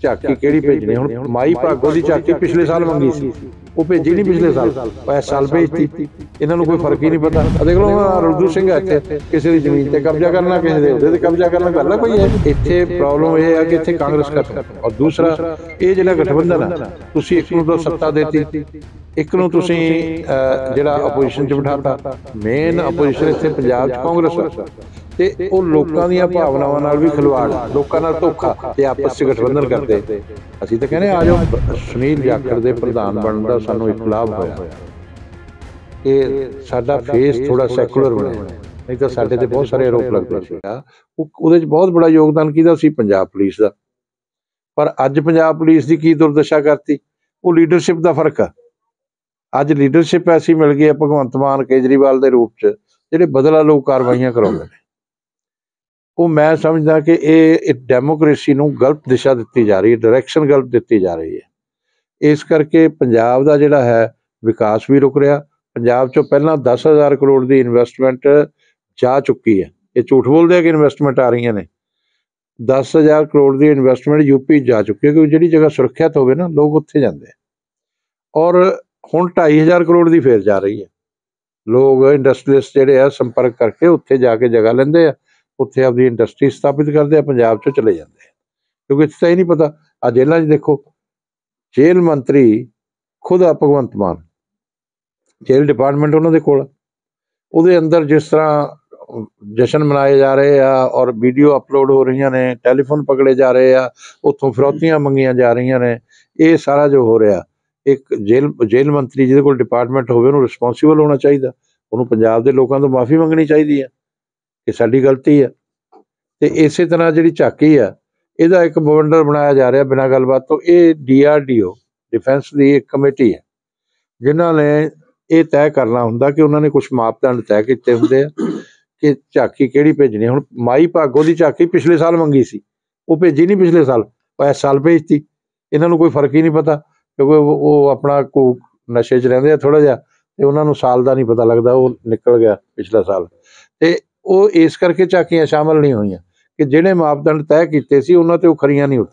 ਝਾਕੀ ਕਿਹੜੀ ਭੇਜਣੀ। ਹੁਣ ਮਾਈ ਭਾਗੋ ਦੀ ਝਾਕੀ ਪਿਛਲੇ ਸਾਲ ਮੰਗੀ ਸੀ, ਉਹ ਭੇਜੀ ਨਹੀਂ ਪਿਛਲੇ ਸਾਲ, ਇਸ ਸਾਲ ਭੇਜਤੀ। ਇਹਨਾਂ ਨੂੰ ਕੋਈ ਫਰਕ ਹੀ ਨਹੀਂ ਪਤਾ। ਦੇਖ ਲਓ ਰੁੱਦੂ ਸਿੰਘ ਹੈ ਇੱਥੇ, ਕਿਸੇ ਦੀ ਜ਼ਮੀਨ ਤੇ ਕਬਜ਼ਾ ਕਰਨਾ, ਕਿਸੇ ਦੇ ਉਹਦੇ ਤੇ ਕਬਜ਼ਾ ਕਰਨਾ, ਗੱਲ ਹੈ ਕੋਈ ਹੈ। ਇੱਥੇ ਪ੍ਰੋਬਲਮ ਇਹ ਹੈ ਕਿ ਇੱਥੇ ਕਾਂਗਰਸ ਖਤਮ, ਔਰ ਦੂਸਰਾ ਇਹ ਜਿਹੜਾ ਗਠਬੰਧਨ ਹੈ, ਤੁਸੀਂ ਇੱਕ ਨੂੰ ਤਾਂ ਸੱਤਾ ਦੇਤੀ, ਇੱਕ ਨੂੰ ਤੁਸੀਂ ਜਿਹੜਾ ਆਪੋਜੀਸ਼ਨ 'ਚ ਬਿਠਾਤਾ। ਮੇਨ ਆਪੋਜੀਸ਼ਨ ਇੱਥੇ ਪੰਜਾਬ 'ਚ ਕਾਂਗਰਸ ਹੈ, ਤੇ ਉਹ ਲੋਕਾਂ ਦੀਆਂ ਭਾਵਨਾਵਾਂ ਨਾਲ ਵੀ ਖਿਲਵਾੜ, ਲੋਕਾਂ ਨਾਲ ਧੋਖਾ, ਤੇ ਆਪਸ 'ਚ ਗਠਬੰਧਨ ਕਰਦੇ। ਅਸੀਂ ਤਾਂ ਕਹਿੰਦੇ ਆ ਜਾਓ। ਸੁਨੀਲ ਜਾਖੜ ਦੇ ਪ੍ਰਧਾਨ ਬਣਨ ਦਾ ਸਾਨੂੰ ਇੱਕ ਲਾਭ ਹੋਇਆ, ਇਹ ਸਾਡਾ ਫੇਸ ਥੋੜਾ ਸੈਕੂਲਰ ਬਣਿਆ, ਨਹੀਂ ਤਾਂ ਸਾਡੇ ਤੇ ਬਹੁਤ ਸਾਰੇ ਆਰੋਪ ਲੱਗਦੇ ਸੀ। ਉਹਦੇ 'ਚ ਬਹੁਤ ਬੜਾ ਯੋਗਦਾਨ ਕਿਹਦਾ ਸੀ? ਪੰਜਾਬ ਪੁਲਿਸ ਦਾ। ਪਰ ਅੱਜ ਪੰਜਾਬ ਪੁਲਿਸ ਦੀ ਕੀ ਦੁਰਦਸ਼ਾ ਕਰਤੀ? ਉਹ ਲੀਡਰਸ਼ਿਪ ਦਾ ਫਰਕ ਆ। ਅੱਜ ਲੀਡਰਸ਼ਿਪ ਐਸੀ ਮਿਲ ਗਈ ਹੈ ਭਗਵੰਤ ਮਾਨ, ਕੇਜਰੀਵਾਲ ਦੇ ਰੂਪ 'ਚ, ਜਿਹੜੇ ਬਦਲਾ ਲੋਕ ਕਾਰਵਾਈਆਂ ਕਰਾਉਂਦੇ ਨੇ। ਉਹ ਮੈਂ ਸਮਝਦਾ ਕਿ ਇਹ ਡੈਮੋਕ੍ਰੇਸੀ ਨੂੰ ਗਲਤ ਦਿਸ਼ਾ ਦਿੱਤੀ ਜਾ ਰਹੀ ਹੈ, ਡਾਇਰੈਕਸ਼ਨ ਗਲਤ ਦਿੱਤੀ ਜਾ ਰਹੀ ਹੈ। ਇਸ ਕਰਕੇ ਪੰਜਾਬ ਦਾ ਜਿਹੜਾ ਹੈ ਵਿਕਾਸ ਵੀ ਰੁਕ ਰਿਹਾ। ਪੰਜਾਬ 'ਚੋਂ ਪਹਿਲਾਂ 10,000 ਕਰੋੜ ਦੀ ਇਨਵੈਸਟਮੈਂਟ ਜਾ ਚੁੱਕੀ ਹੈ। ਇਹ ਝੂਠ ਬੋਲਦੇ ਆ ਕਿ ਇਨਵੈਸਟਮੈਂਟ ਆ ਰਹੀਆਂ ਨੇ। 10,000 ਕਰੋੜ ਦੀ ਇਨਵੈਸਟਮੈਂਟ ਯੂਪੀ ਜਾ ਚੁੱਕੀ ਹੈ, ਕਿਉਂਕਿ ਜਿਹੜੀ ਜਗ੍ਹਾ ਸੁਰੱਖਿਅਤ ਹੋਵੇ ਨਾ, ਲੋਕ ਉੱਥੇ ਜਾਂਦੇ ਆ। ਔਰ ਹੁਣ 2,500 ਕਰੋੜ ਦੀ ਫੇਰ ਜਾ ਰਹੀ ਹੈ। ਲੋਕ ਇੰਡਸਟਰੀਅਲਿਸਟ ਜਿਹੜੇ ਆ ਸੰਪਰਕ ਕਰਕੇ ਉੱਥੇ ਜਾ ਕੇ ਜਗ੍ਹਾ ਲੈਂਦੇ ਆ, ਉੱਥੇ ਆਪਣੀ ਇੰਡਸਟਰੀ ਸਥਾਪਿਤ ਕਰਦੇ ਆ, ਪੰਜਾਬ 'ਚੋਂ ਚਲੇ ਜਾਂਦੇ ਆ। ਕਿਉਂਕਿ ਇੱਥੇ ਤਾਂ ਇਹ ਨਹੀਂ ਪਤਾ। ਆ ਜੇਲ੍ਹਾਂ 'ਚ ਦੇਖੋ, ਜੇਲ੍ਹ ਮੰਤਰੀ ਖੁਦ ਆ ਭਗਵੰਤ ਮਾਨ, ਜੇਲ੍ਹ ਡਿਪਾਰਟਮੈਂਟ ਉਹਨਾਂ ਦੇ ਕੋਲ। ਉਹਦੇ ਅੰਦਰ ਜਿਸ ਤਰ੍ਹਾਂ ਜਸ਼ਨ ਮਨਾਏ ਜਾ ਰਹੇ ਆ, ਔਰ ਵੀਡੀਓ ਅਪਲੋਡ ਹੋ ਰਹੀਆਂ ਨੇ, ਟੈਲੀਫੋਨ ਪਕੜੇ ਜਾ ਰਹੇ ਆ, ਉੱਥੋਂ ਫਿਰੌਤੀਆਂ ਮੰਗੀਆਂ ਜਾ ਰਹੀਆਂ ਨੇ, ਇਹ ਸਾਰਾ ਜੋ ਹੋ ਰਿਹਾ, ਇੱਕ ਜੇਲ੍ਹ ਮੰਤਰੀ ਜਿਹਦੇ ਕੋਲ ਡਿਪਾਰਟਮੈਂਟ ਹੋਵੇ, ਉਹਨੂੰ ਰਿਸਪੌਂਸੀਬਲ ਹੋਣਾ ਚਾਹੀਦਾ। ਉਹਨੂੰ ਪੰਜਾਬ ਦੇ ਲੋਕਾਂ ਤੋਂ ਮਾਫੀ ਮੰਗਣੀ ਚਾਹੀਦੀ ਹੈ ਕਿ ਸਾਡੀ ਗਲਤੀ ਹੈ। ਤੇ ਇਸੇ ਤਰ੍ਹਾਂ ਜਿਹੜੀ ਝਾਕੀ ਆ, ਇਹਦਾ ਇੱਕ ਬਵੰਡਰ ਬਣਾਇਆ ਜਾ ਰਿਹਾ ਬਿਨਾਂ ਗੱਲਬਾਤ ਤੋਂ। ਇਹ DRDO ਡਿਫੈਂਸ ਦੀ ਇੱਕ ਕਮੇਟੀ ਹੈ, ਜਿਨ੍ਹਾਂ ਨੇ ਇਹ ਤੈਅ ਕਰਨਾ ਹੁੰਦਾ ਕਿ ਉਹਨਾਂ ਨੇ ਕੁਛ ਮਾਪਦੰਡ ਤੈਅ ਕੀਤੇ ਹੁੰਦੇ ਆ ਕਿ ਝਾਕੀ ਕਿਹੜੀ ਭੇਜਣੀ। ਹੁਣ ਮਾਈ ਭਾਗੋ ਦੀ ਝਾਕੀ ਪਿਛਲੇ ਸਾਲ ਮੰਗੀ ਸੀ, ਉਹ ਭੇਜੀ ਨਹੀਂ ਪਿਛਲੇ ਸਾਲ, ਇਸ ਸਾਲ ਭੇਜਤੀ। ਇਹਨਾਂ ਨੂੰ ਕੋਈ ਫਰਕ ਹੀ ਨਹੀਂ ਪਤਾ, ਕਿਉਂਕਿ ਉਹ ਆਪਣਾ ਨਸ਼ੇ 'ਚ ਰਹਿੰਦੇ ਆ ਥੋੜ੍ਹਾ ਜਿਹਾ, ਤੇ ਉਹਨਾਂ ਨੂੰ ਸਾਲ ਦਾ ਨਹੀਂ ਪਤਾ ਲੱਗਦਾ, ਉਹ ਨਿਕਲ ਗਿਆ ਪਿਛਲਾ ਸਾਲ। ਤੇ ਉਹ ਇਸ ਕਰਕੇ ਝਾਕੀਆਂ ਸ਼ਾਮਲ ਨਹੀਂ ਹੋਈਆਂ ਕਿ ਜਿਹੜੇ ਮਾਪਦੰਡ ਤੈਅ ਕੀਤੇ ਸੀ ਉਹਨਾਂ ਤੇ ਉਹ ਖਰੀਆਂ ਨਹੀਂ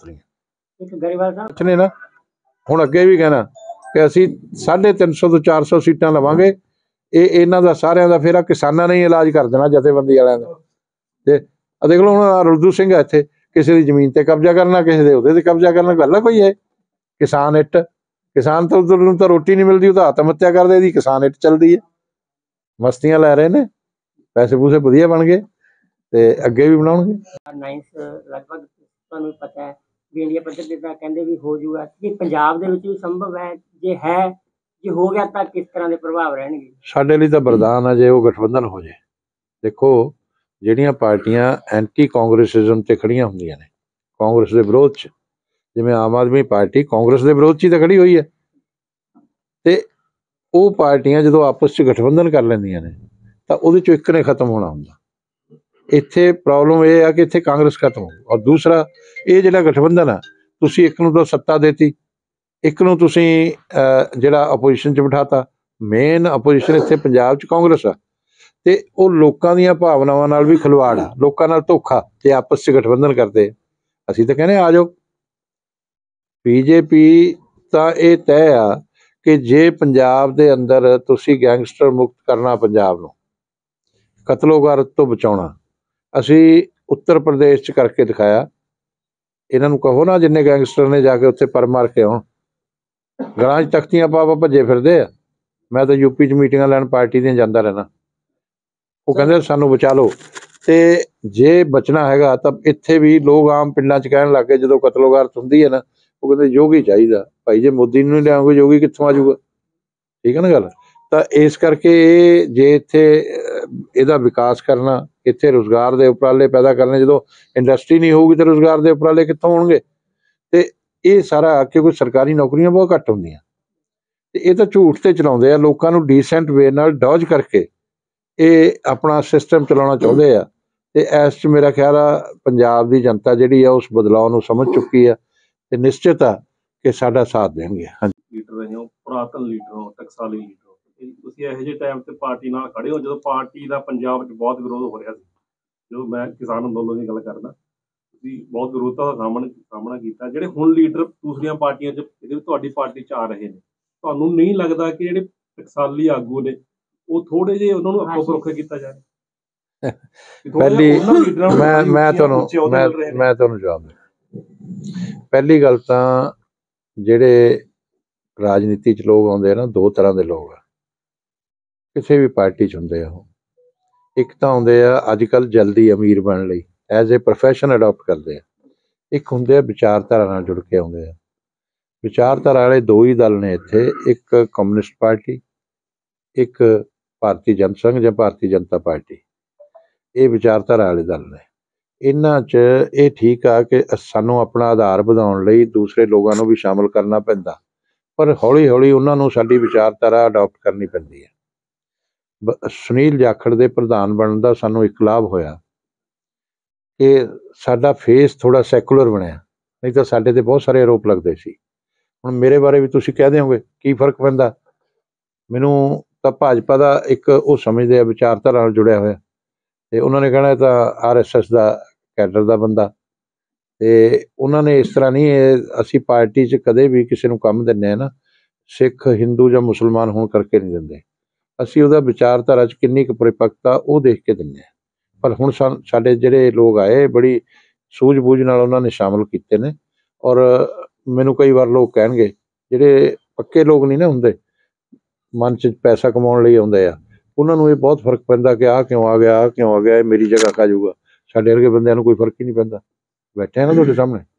ਉਤਰੀਆਂ ਨੇ ਨਾ। ਹੁਣ ਅੱਗੇ ਵੀ ਕਹਿਣਾ ਕਿ ਅਸੀਂ 350 ਤੋਂ 400 ਸੀਟਾਂ ਲਵਾਂਗੇ। ਇਹਨਾਂ ਦਾ ਸਾਰਿਆਂ ਦਾ ਫੇਰ ਕਿਸਾਨਾਂ ਨੇ ਹੀ ਇਲਾਜ ਕਰ ਦੇਣਾ, ਜਥੇਬੰਦੀ ਵਾਲਿਆਂ ਦਾ। ਤੇ ਦੇਖ ਲਓ ਹੁਣ ਰੁੱਦੂ ਸਿੰਘ ਹੈ ਇੱਥੇ, ਕਿਸੇ ਦੀ ਜ਼ਮੀਨ ਤੇ ਕਬਜ਼ਾ ਕਰਨਾ, ਕਿਸੇ ਦੇ ਉਹਦੇ ਤੇ ਕਬਜ਼ਾ ਕਰਨਾ, ਗੱਲ ਹੈ ਕੋਈ ਹੈ। ਕਿਸਾਨ ਇੱਟ, ਕਿਸਾਨ ਤਾਂ ਉਧਰ ਨੂੰ ਤਾਂ ਰੋਟੀ ਨਹੀਂ ਮਿਲਦੀ, ਉਹਦਾ ਆਤਮ ਹੱਤਿਆ ਕਰਦੇ, ਇਹਦੀ ਕਿਸਾਨ ਇੱਟ ਚੱਲਦੀ ਹੈ। ਮਸਤੀਆਂ ਲੈ ਰਹੇ ਨੇ, ਪੈਸੇ ਪੂਸੇ ਵਧੀਆ ਬਣ ਗਏ, ਤੇ ਅੱਗੇ ਵੀ ਬਣਾਉਣਗੇ। ਲਗਭਗ ਤੁਹਾਨੂੰ ਪਤਾ ਹੈ ਵੀ ਇੰਡੀਆ ਪੱਧਰ ਤੇ ਤਾਂ ਕਹਿੰਦੇ ਵੀ ਹੋ ਜੂਗਾ, ਕਿ ਪੰਜਾਬ ਦੇ ਵਿੱਚ ਵੀ ਸੰਭਵ ਹੈ? ਜੇ ਹੋ ਗਿਆ ਤਾਂ ਕਿਸ ਤਰ੍ਹਾਂ ਦੇ ਪ੍ਰਭਾਵ ਰਹਿਣਗੇ? ਸਾਡੇ ਲਈ ਤਾਂ ਵਰਦਾਨ ਹੈ ਜੇ ਉਹ ਗਠਬੰਧਨ ਹੋ ਜਾਏ। ਦੇਖੋ, ਜਿਹੜੀਆਂ ਪਾਰਟੀਆਂ ਐਂਟੀ ਕਾਂਗਰਸਿਜ਼ਮ ਤੇ ਖੜੀਆਂ ਹੁੰਦੀਆਂ ਨੇ, ਕਾਂਗਰਸ ਦੇ ਵਿਰੋਧ 'ਚ, ਜਿਵੇਂ ਆਮ ਆਦਮੀ ਪਾਰਟੀ ਕਾਂਗਰਸ ਦੇ ਵਿਰੋਧ 'ਚ ਹੀ ਤਾਂ ਖੜੀ ਹੋਈ ਹੈ, ਤੇ ਉਹ ਪਾਰਟੀਆਂ ਜਦੋਂ ਆਪਸ 'ਚ ਗਠਬੰਧਨ ਕਰ ਲੈਂਦੀਆਂ ਨੇ ਤਾਂ ਉਹਦੇ 'ਚੋਂ ਇੱਕ ਨੇ ਖਤਮ ਹੋਣਾ ਹੁੰਦਾ। ਇੱਥੇ ਪ੍ਰੋਬਲਮ ਇਹ ਆ ਕਿ ਇੱਥੇ ਕਾਂਗਰਸ ਖਤਮ ਹੋ, ਔਰ ਦੂਸਰਾ ਇਹ ਜਿਹੜਾ ਗਠਬੰਧਨ ਆ, ਤੁਸੀਂ ਇੱਕ ਨੂੰ ਤਾਂ ਸੱਤਾ ਦੇਤੀ, ਇੱਕ ਨੂੰ ਤੁਸੀਂ ਜਿਹੜਾ ਆਪੋਜੀਸ਼ਨ 'ਚ ਬਿਠਾਤਾ। ਮੇਨ ਆਪੋਜੀਸ਼ਨ ਇੱਥੇ ਪੰਜਾਬ 'ਚ ਕਾਂਗਰਸ ਆ, ਤੇ ਉਹ ਲੋਕਾਂ ਦੀਆਂ ਭਾਵਨਾਵਾਂ ਨਾਲ ਵੀ ਖਿਲਵਾੜ ਆ, ਲੋਕਾਂ ਨਾਲ ਧੋਖਾ, ਤੇ ਆਪਸ 'ਚ ਗਠਬੰਧਨ ਕਰਦੇ। ਅਸੀਂ ਤਾਂ ਕਹਿੰਦੇ ਆ ਜਾਓ। BJP ਤਾਂ ਇਹ ਤੈਅ ਆ ਕਿ ਜੇ ਪੰਜਾਬ ਦੇ ਅੰਦਰ ਤੁਸੀਂ ਗੈਂਗਸਟਰ ਮੁਕਤ ਕਰਨਾ, ਪੰਜਾਬ ਨੂੰ ਕਤਲੋਗਾਰਤ ਤੋਂ ਬਚਾਉਣਾ, ਅਸੀਂ ਉੱਤਰ ਪ੍ਰਦੇਸ਼ 'ਚ ਕਰਕੇ ਦਿਖਾਇਆ। ਇਹਨਾਂ ਨੂੰ ਕਹੋ ਨਾ, ਜਿੰਨੇ ਗੈਂਗਸਟਰ ਨੇ ਜਾ ਕੇ ਉੱਥੇ ਪਰ ਮਾਰ ਕੇ ਆਉਣ, ਗਲਾਂ 'ਚ ਤਖਤੀਆਂ ਪਾ ਭੱਜੇ ਫਿਰਦੇ ਆ। ਮੈਂ ਤਾਂ UP 'ਚ ਮੀਟਿੰਗਾਂ ਲੈਣ ਪਾਰਟੀ ਦੀਆਂ ਜਾਂਦਾ ਰਹਿਣਾ, ਉਹ ਕਹਿੰਦੇ ਸਾਨੂੰ ਬਚਾ ਲਓ। ਤੇ ਜੇ ਬਚਣਾ ਹੈਗਾ ਤਾਂ ਇੱਥੇ ਵੀ ਲੋਕ ਆਮ ਪਿੰਡਾਂ 'ਚ ਕਹਿਣ ਲੱਗ ਗਏ, ਜਦੋਂ ਕਤਲੋਗਾਰਤ ਹੁੰਦੀ ਹੈ ਨਾ, ਉਹ ਕਹਿੰਦੇ ਯੋਗੀ ਚਾਹੀਦਾ। ਭਾਈ ਜੇ ਮੋਦੀ ਨੂੰ ਨਹੀਂ ਲਿਆਓਗੇ, ਯੋਗੀ ਕਿੱਥੋਂ ਆ ਜਾਊਗਾ? ਠੀਕ ਹੈ ਨਾ ਗੱਲ। ਤਾਂ ਇਸ ਕਰਕੇ ਇਹ ਜੇ ਇੱਥੇ ਇਹਦਾ ਵਿਕਾਸ ਕਰਨਾ, ਇੱਥੇ ਰੁਜ਼ਗਾਰ ਦੇ ਉਪਰਾਲੇ ਪੈਦਾ ਕਰਨੇ, ਜਦੋਂ ਇੰਡਸਟਰੀ ਨਹੀਂ ਹੋਊਗੀ ਤਾਂ ਰੁਜ਼ਗਾਰ ਦੇ ਉਪਰਾਲੇ ਕਿੱਥੋਂ ਹੋਣਗੇ? ਤੇ ਇਹ ਸਾਰਾ, ਕਿਉਂਕਿ ਸਰਕਾਰੀ ਨੌਕਰੀਆਂ ਬਹੁਤ ਘੱਟ ਹੁੰਦੀਆਂ, ਤੇ ਇਹ ਤਾਂ ਝੂਠ ਤੇ ਚਲਾਉਂਦੇ ਆ, ਲੋਕਾਂ ਨੂੰ ਡੀਸੈਂਟ ਵੇ ਨਾਲ ਡੌਜ ਕਰਕੇ ਇਹ ਆਪਣਾ ਸਿਸਟਮ ਚਲਾਉਣਾ ਚਾਹੁੰਦੇ ਆ। ਤੇ ਇਸ 'ਚ ਮੇਰਾ ਖਿਆਲ ਆ ਪੰਜਾਬ ਦੀ ਜਨਤਾ ਜਿਹੜੀ ਆ ਉਸ ਬਦਲਾਅ ਨੂੰ ਸਮਝ ਚੁੱਕੀ ਆ, ਤੇ ਨਿਸ਼ਚਿਤ ਆ ਕਿ ਸਾਡਾ ਸਾਥ ਦੇਣਗੇ। ਹਾਂਜੀ, ਲੀਡਰ ਰਹੇ ਹੋ, ਪੁਰਾਤਨ ਲੀਡਰ ਹੋ, ਟਕਸਾਲੀ ਲੀਡਰ ਹੋ, ਤੁਸੀਂ ਇਹੋ ਜਿਹੇ ਟਾਈਮ ਤੇ ਪਾਰਟੀ ਨਾਲ ਖੜੇ ਹੋ ਜਦੋਂ ਪਾਰਟੀ ਦਾ ਪੰਜਾਬ 'ਚ ਬਹੁਤ ਵਿਰੋਧ ਹੋ ਰਿਹਾ ਸੀ, ਜਦੋਂ ਮੈਂ ਕਿਸਾਨ ਅੰਦੋਲਨ ਦੀ ਗੱਲ ਕਰਦਾ, ਤੁਸੀਂ ਬਹੁਤ ਵਿਰੋਧਤਾ ਦਾ ਸਾਹਮਣਾ ਕੀਤਾ। ਜਿਹੜੇ ਹੁਣ ਲੀਡਰ ਦੂਸਰੀਆਂ ਪਾਰਟੀਆਂ 'ਚ ਇਹਦੇ ਵਿੱਚ ਤੁਹਾਡੀ ਪਾਰਟੀ 'ਚ ਆ ਰਹੇ ਨੇ, ਤੁਹਾਨੂੰ ਨਹੀਂ ਲੱਗਦਾ ਕਿ ਜਿਹੜੇ ਟਕਸਾਲੀ ਆਗੂ ਨੇ ਉਹ ਥੋੜੇ ਜਿਹੇ ਉਹਨਾਂ ਨੂੰ ਅੱਗੋਂ ਪਰੋਖੇ ਕੀਤਾ ਜਾਵੇ? ਪਹਿਲੀ ਮੈਂ ਤੁਹਾਨੂੰ ਜਵਾਬ ਦਿੰਦਾ। ਪਹਿਲੀ ਗੱਲ ਤਾਂ ਜਿਹੜੇ ਰਾਜਨੀਤੀ 'ਚ ਲੋਕ ਆਉਂਦੇ ਆ ਨਾ, ਦੋ ਤਰ੍ਹਾਂ ਦੇ ਲੋਕ ਆ ਕਿਸੇ ਵੀ ਪਾਰਟੀ 'ਚ ਹੁੰਦੇ ਆ। ਉਹ ਇੱਕ ਤਾਂ ਆਉਂਦੇ ਆ ਅੱਜ ਕੱਲ੍ਹ ਜਲਦੀ ਅਮੀਰ ਬਣਨ ਲਈ, ਐਜ਼ ਏ ਪ੍ਰੋਫੈਸ਼ਨ ਅਡੋਪਟ ਕਰਦੇ ਆ। ਇੱਕ ਹੁੰਦੇ ਆ ਵਿਚਾਰਧਾਰਾ ਨਾਲ ਜੁੜ ਕੇ ਆਉਂਦੇ ਆ। ਵਿਚਾਰਧਾਰਾ ਵਾਲੇ ਦੋ ਹੀ ਦਲ ਨੇ ਇੱਥੇ, ਇੱਕ ਕਮਿਊਨਿਸਟ ਪਾਰਟੀ, ਇੱਕ ਭਾਰਤੀ ਜਨ ਸੰਘ ਜਾਂ ਭਾਰਤੀ ਜਨਤਾ ਪਾਰਟੀ। ਇਹ ਵਿਚਾਰਧਾਰਾ ਵਾਲੇ ਦਲ ਨੇ। ਇਹਨਾਂ 'ਚ ਇਹ ਠੀਕ ਆ ਕਿ ਸਾਨੂੰ ਆਪਣਾ ਆਧਾਰ ਵਧਾਉਣ ਲਈ ਦੂਸਰੇ ਲੋਕਾਂ ਨੂੰ ਵੀ ਸ਼ਾਮਲ ਕਰਨਾ ਪੈਂਦਾ, ਪਰ ਹੌਲੀ ਹੌਲੀ ਉਹਨਾਂ ਨੂੰ ਸਾਡੀ ਵਿਚਾਰਧਾਰਾ ਅਡੋਪਟ ਕਰਨੀ ਪੈਂਦੀ ਹੈ। ਸੁਨੀਲ ਜਾਖੜ ਦੇ ਪ੍ਰਧਾਨ ਬਣਨ ਦਾ ਸਾਨੂੰ ਇੱਕ ਲਾਭ ਹੋਇਆ ਕਿ ਸਾਡਾ ਫੇਸ ਥੋੜ੍ਹਾ ਸੈਕੂਲਰ ਬਣਿਆ, ਨਹੀਂ ਤਾਂ ਸਾਡੇ 'ਤੇ ਬਹੁਤ ਸਾਰੇ ਆਰੋਪ ਲੱਗਦੇ ਸੀ। ਹੁਣ ਮੇਰੇ ਬਾਰੇ ਵੀ ਤੁਸੀਂ ਕਹਿ ਦਿਓਗੇ ਕੀ ਫਰਕ ਪੈਂਦਾ? ਮੈਨੂੰ ਤਾਂ ਭਾਜਪਾ ਦਾ ਇੱਕ ਉਹ ਸਮਝਦੇ ਆ ਵਿਚਾਰਧਾਰਾ ਨਾਲ ਜੁੜਿਆ ਹੋਇਆ, ਅਤੇ ਉਹਨਾਂ ਨੇ ਕਹਿਣਾ ਇਹ ਤਾਂ RSS ਦਾ ਕੈਡਰ ਦਾ ਬੰਦਾ। ਅਤੇ ਉਹਨਾਂ ਨੇ ਇਸ ਤਰ੍ਹਾਂ ਨਹੀਂ, ਅਸੀਂ ਪਾਰਟੀ 'ਚ ਕਦੇ ਵੀ ਕਿਸੇ ਨੂੰ ਕੰਮ ਦਿੰਦੇ ਹਾਂ ਨਾ, ਸਿੱਖ ਹਿੰਦੂ ਜਾਂ ਮੁਸਲਮਾਨ ਹੋਣ ਕਰਕੇ ਨਹੀਂ ਦਿੰਦੇ। ਅਸੀਂ ਉਹਦਾ ਵਿਚਾਰਧਾਰਾ 'ਚ ਕਿੰਨੀ ਕੁ ਪਰਿਪੱਕਤਾ ਉਹ ਦੇਖ ਕੇ ਦਿੰਦੇ ਹਾਂ। ਪਰ ਹੁਣ ਸਾਡੇ ਜਿਹੜੇ ਲੋਕ ਆਏ ਬੜੀ ਸੂਝ ਬੂਝ ਨਾਲ ਉਹਨਾਂ ਨੇ ਸ਼ਾਮਲ ਕੀਤੇ ਨੇ। ਔਰ ਮੈਨੂੰ ਕਈ ਵਾਰ ਲੋਕ ਕਹਿਣਗੇ, ਜਿਹੜੇ ਪੱਕੇ ਲੋਕ ਨਹੀਂ ਨਾ ਹੁੰਦੇ, ਮਨ 'ਚ ਪੈਸਾ ਕਮਾਉਣ ਲਈ ਆਉਂਦੇ ਆ, ਉਹਨਾਂ ਨੂੰ ਇਹ ਬਹੁਤ ਫਰਕ ਪੈਂਦਾ ਕਿ ਆਹ ਕਿਉਂ ਆ ਗਿਆ, ਆਹ ਕਿਉਂ ਆ ਗਿਆ, ਇਹ ਮੇਰੀ ਜਗ੍ਹਾ ਖਾ ਜਾਊਗਾ। ਸਾਡੇ ਵਰਗੇ ਬੰਦਿਆਂ ਨੂੰ ਕੋਈ ਫਰਕ ਹੀ ਨਹੀਂ ਪੈਂਦਾ। ਬੈਠੇ ਆ ਨਾ ਤੁਹਾਡੇ ਸਾਹਮਣੇ।